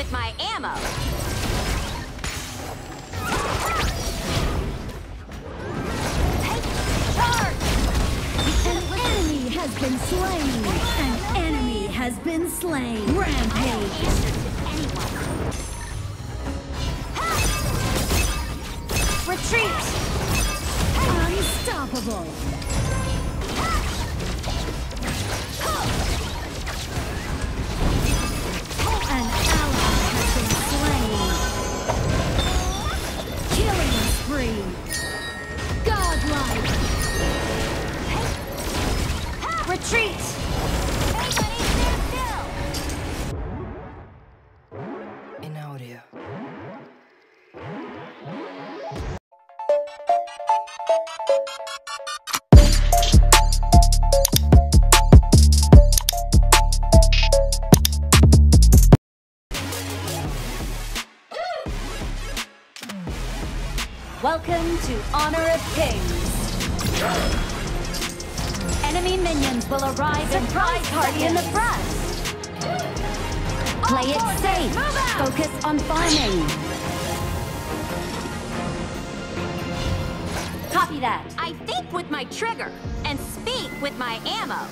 with my ammo. An enemy has been slain. An enemy has been slain. Rampage. Retreat! Unstoppable. An ally has been slain. Killing spree. Godlike. Retreat! Everybody stand still! In audio. Welcome to Honor of Kings. Enemy minions will arrive in surprise party in the front. Play it safe. Focus on farming. Copy that. I think with my trigger and speak with my ammo.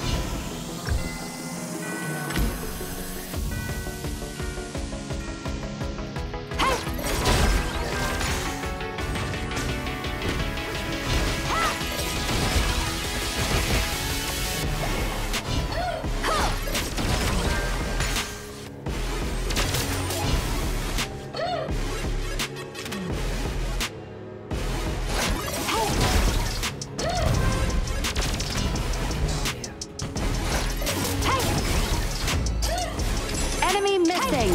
Enemy missing.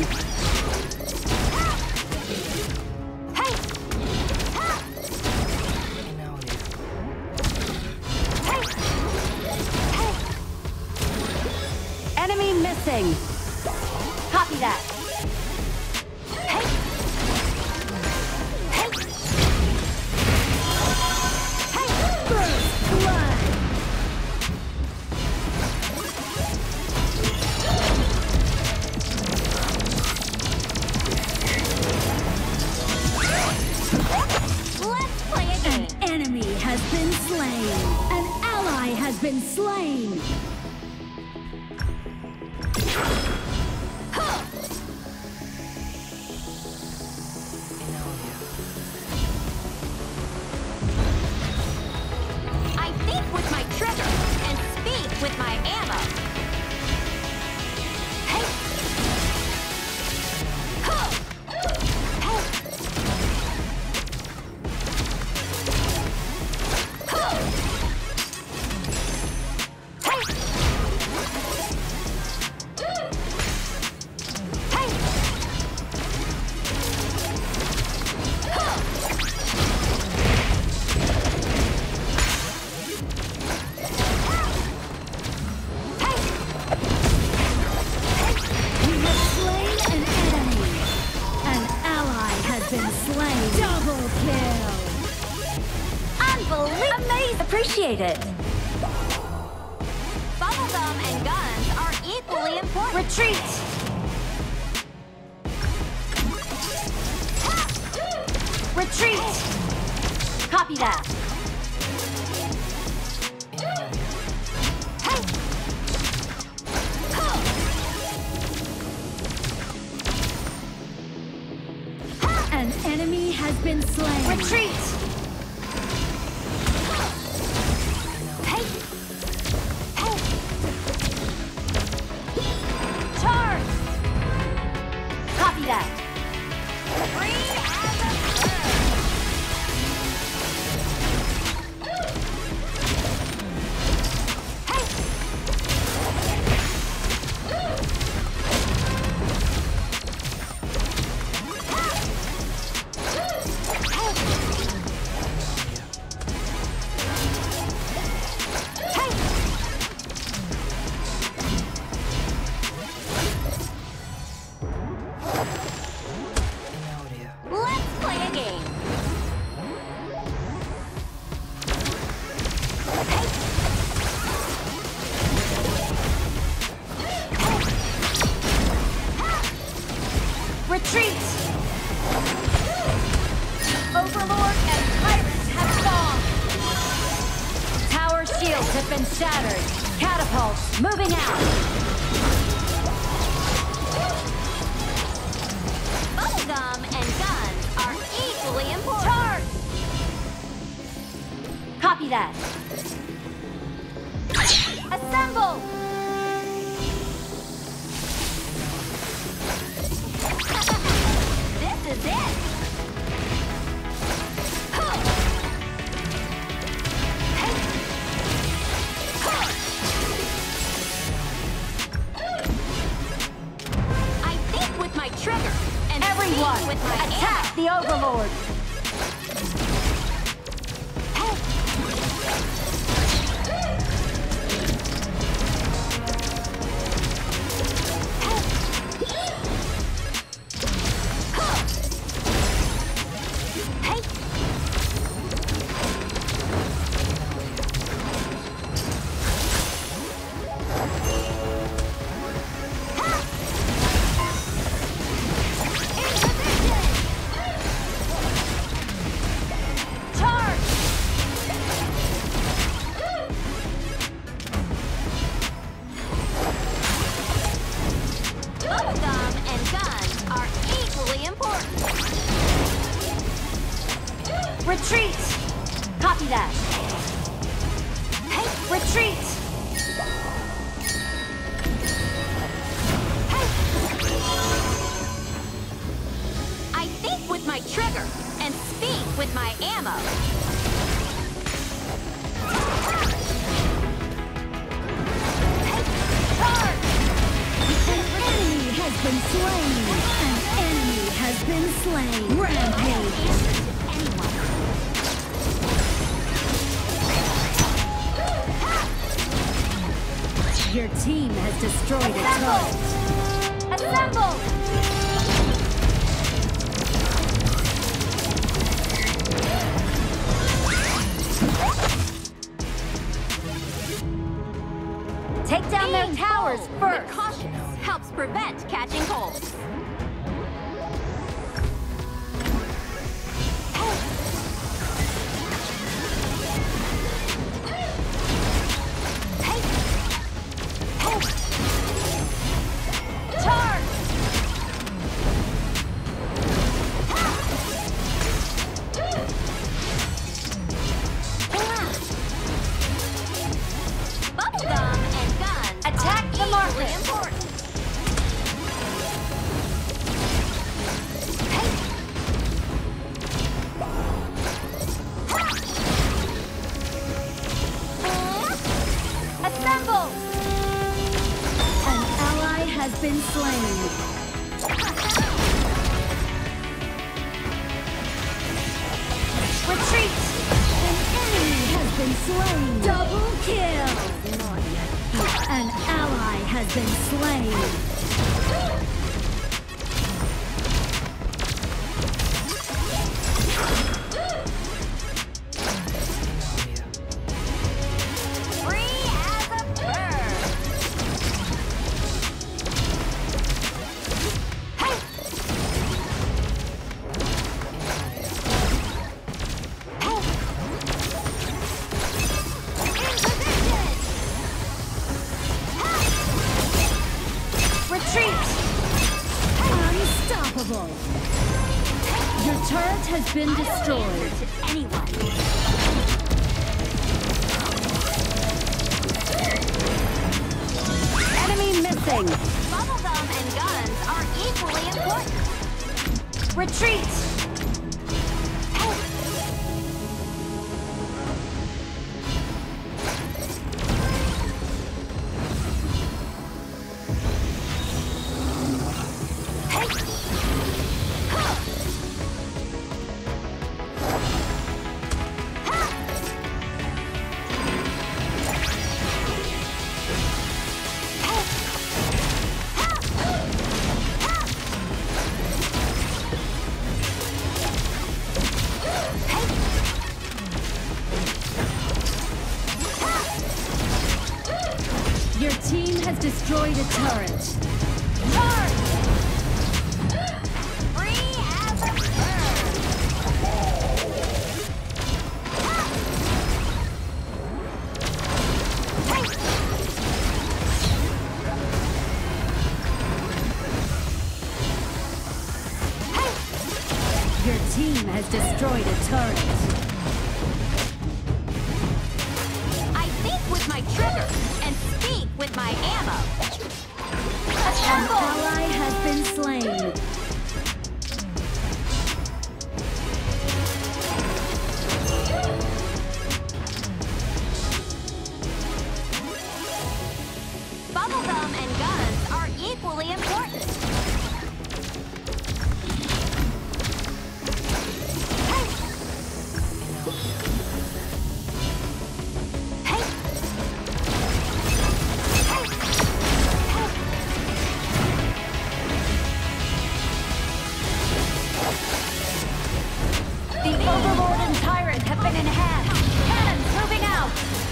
Enemy missing. Copy that. First blood. Let's play a game. An enemy has been slain. An ally has been slain. I think with my trigger and speak with my ammo. We have slain an enemy. An ally has been slain. Double kill. Unbelievable! Amazing! Appreciate it. Bubblegum and guns are equally important. Retreat! Retreat! Copy that. An enemy has been slain. Retreat! Charge! Copy that. Free as a Retreat! Overlord and pirates have fallen! Tower shields have been shattered. Catapults moving out! Bubblegum and guns are equally important. Charge! Copy that. Assemble! This is it. I think with my trigger and Everyone, speed with my attack the Overlord! Bubblegum and guns are equally important. Retreat! Copy that. Hey, retreat! I think with my trigger and speak with my ammo. An enemy has been slain! An enemy has been slain! Rampage! Your team has destroyed a turret. Assemble! Take down their towers But first! cautious helps prevent catching cold. Charge! Bubblegum and guns Attack are the equally market. important. Assemble! An ally has been slain. Retreat! An enemy has been slain. Double kill! An ally has been slain. Free as a bird. Retreat! Unstoppable! Your turret has been destroyed. To anyone. Enemy missing! Bubblegum and guns are equally important. Retreat! Your team has destroyed a turret. Charge! Your team has destroyed a turret. I think with my trigger and speak with my ammo. An ally has been slain. Bubblegum and guns are equally important. The Overlord and Tyrant have been enhanced. Cannons moving out.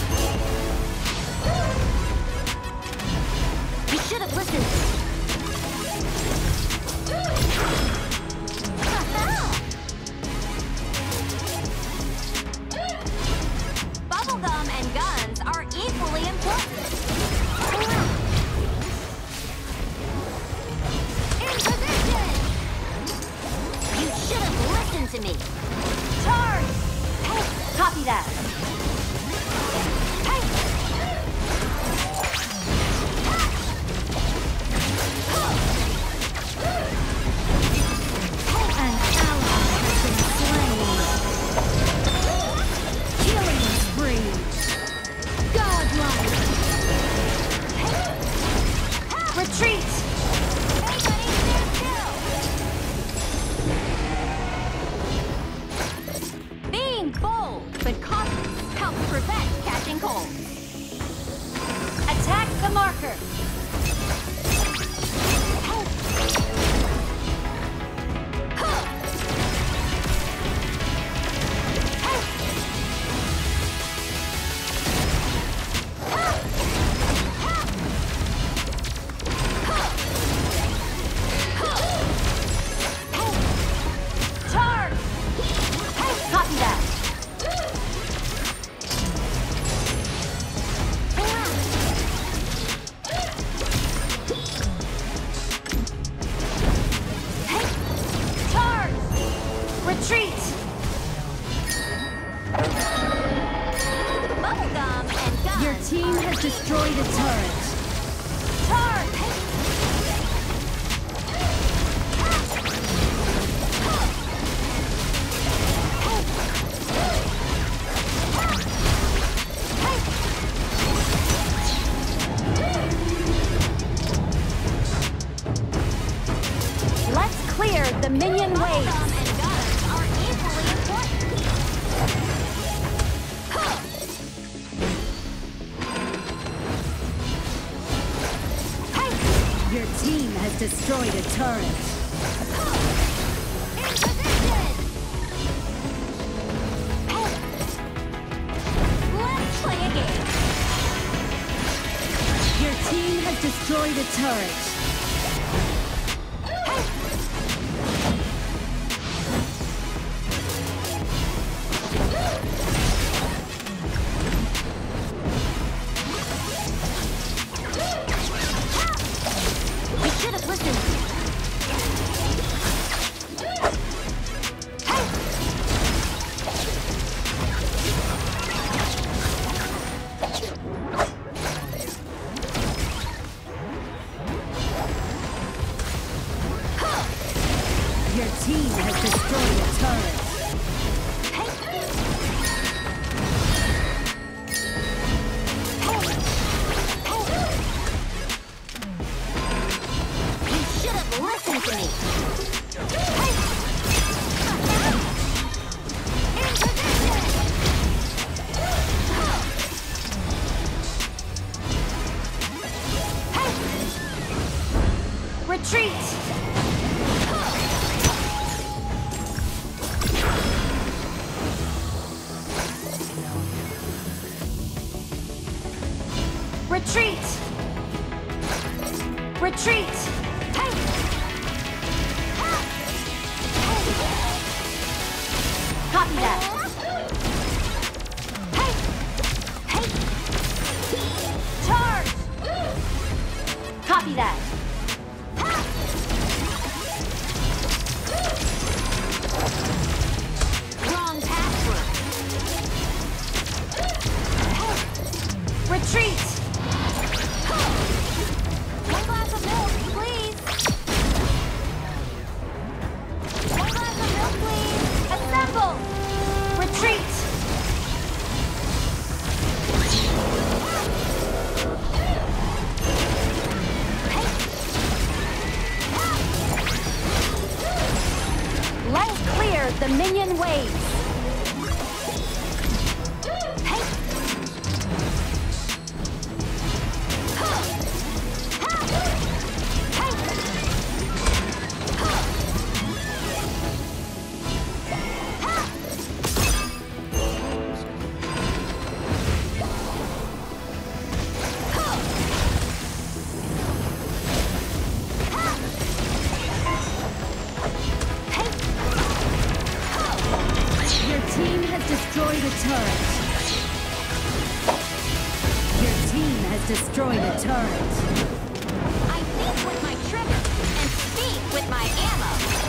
You should have listened. Bubblegum and guns are equally important. In position! You should have listened to me. Charge! Copy that. An ally has been slain. Killing spree. Godlike. Retreat! Everybody stand still! Being bold but cautious helps prevent catching cold. Attack the marker. Charge! Copy that. Charge! Retreat! Bubblegum and guns. Your team has destroyed a turret. Charge! Let's clear the minion waves. Bubblegum and guns are equally important. Your team has destroyed a turret. In position! Let's play a game. Your team has destroyed a turret. You should have listened. Your team has destroyed a turret. You should have listened to me. In position! Retreat! Retreat! Retreat! the minion waves. Destroy the turret. I think with my trigger and speak with my ammo.